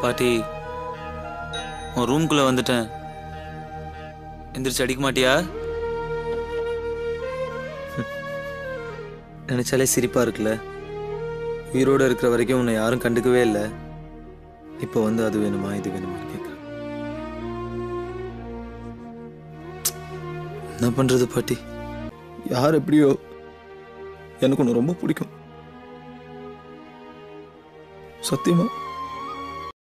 பாட்டி உன் ரூம்குள்ள வந்துட்டேன். எந்திரிச்சு அடிக்க மாட்டியா? நினைச்சாலே சிரிப்பா இருக்குல்ல. உயிரோடு இருக்கிற வரைக்கும் உன்னை யாரும் கண்டுக்கவே இல்லை. இப்போ வந்து அது வேணுமா இது வேணுமான்னு கேட்குறேன். என்ன பண்றது பாட்டி? யார் எப்படியோ எனக்கு ஒன்று ரொம்ப பிடிக்கும். சத்தியமா